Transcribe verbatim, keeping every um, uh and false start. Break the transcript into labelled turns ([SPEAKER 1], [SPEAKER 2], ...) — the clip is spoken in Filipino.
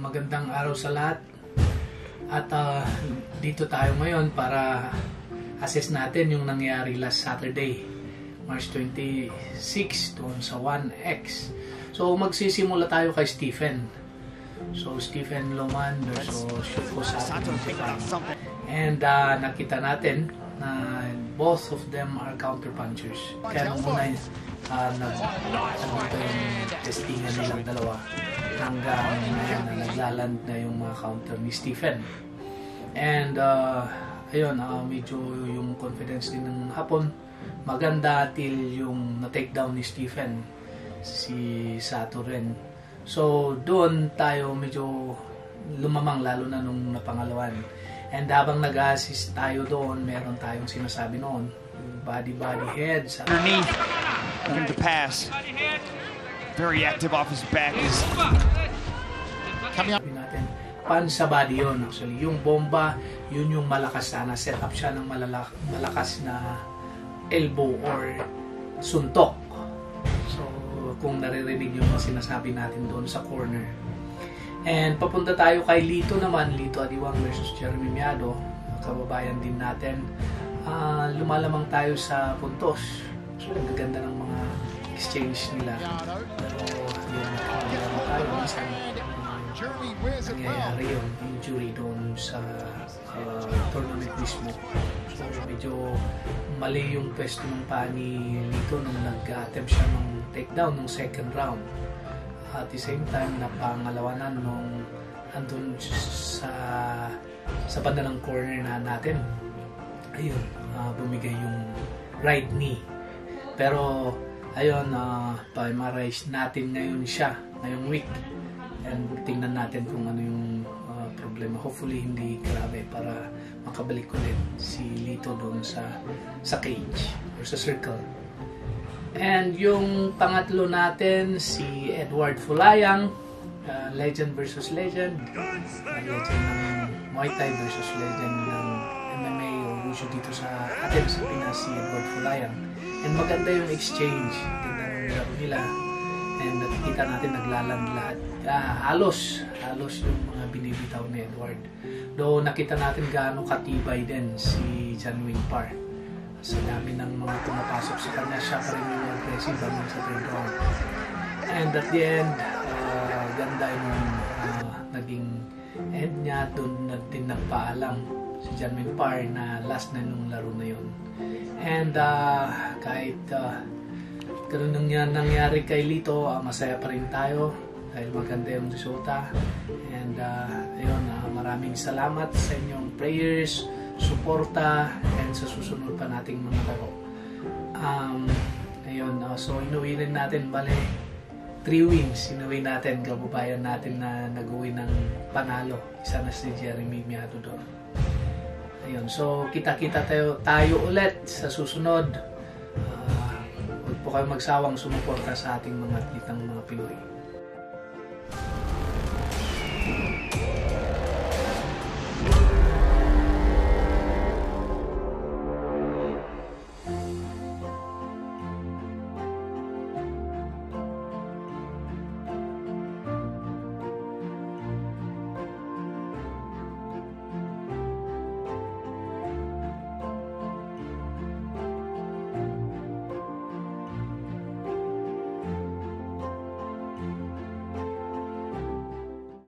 [SPEAKER 1] magandang araw sa lahat. At uh, dito tayo ngayon para assess natin yung nangyari last Saturday, March twenty-six, doon sa one X. So magsisimula tayo kay Stephen. So Stephen Loman versus Shuko Sato. And uh, nakita natin na both of them are counter punchers. Kaya muna uh, nag nagpunta yung testingan nilang dalawa hanggang ngayon na naglaland na yung mga counter ni Stephen. And uh, ayun, uh, medyo yung confidence din ng hapon maganda till yung na-take down ni Stephen si Sato rin. So doon tayo medyo lumamang lalo na nung napangalawan. And habang nag-assist tayo doon, meron tayong sinasabi noon, body body heads
[SPEAKER 2] underneath him to pass. Very active off his back is
[SPEAKER 1] coming up natin. Pan sa body yun actually. Yung bomba, yun yung malakas sana. Set up siya ng malala malakas na elbow or suntok. So kung naririnig yung sinasabi natin doon sa corner. And papunta tayo kay Lito naman, Lito Adiwang versus Jeremy Miado, kababayan din natin. Uh, lumalamang tayo sa puntos. So nagaganda ng mga exchange nila. Pero yun, lumalamang tayo. Minsan uh, nangyayari yung injury doon sa uh, tournament mismo. So medyo mali yung pwesto ng pa ni Lito nung nag-attempt siya ng takedown ng second round. At the same time, napangalawanan nung andun sa sa banda ng corner na natin. Ayun, uh, bumigay yung right knee. Pero, ayun, uh, pa-memorize natin ngayon siya, ngayong week. And tingnan natin kung ano yung uh, problema. Hopefully, hindi grabe para makabalik ulit si Lito doon sa, sa cage or sa circle. And yung pangatlo natin, si Edward Fulayang, uh, legend versus legend. Uh, legend ng Muay Thai versus legend ng M M A o Wushu dito sa atin sa Pinas, si Edward Fulayang. And maganda yung exchange. Tingnan yung laro nila. And nakikita natin naglaland lahat. Uh, halos, halos yung mga binibitaw ni Edward. Though nakita natin gaano katibay din si John Wing Park. Sa dami ng mga pumapasok sa kanya, siya pa rin yung aggressive hanggang sa third round. And at the end, uh, ganda yung uh, naging end niya. Doon na din nagpaalam si John Minpar na last na nung laro na yun. And uh, kahit uh, ganun nang nangyari kay Lito, uh, masaya pa rin tayo dahil maganda yung resulta. And uh, ayun, uh, maraming salamat sa inyong prayers, suporta, and sa susunod pa nating mga laro. Um, ayun, uh, so inuwi rin natin, bale, three wins, inuwi natin, kababayan natin na nag-uwi ng panalo. Isa na si Jeremy Miado doon. Ayun, so kita-kita tayo, tayo ulit sa susunod. Uh, huwag po kayo magsawang sumuporta sa ating mga atletang mga Pinoy.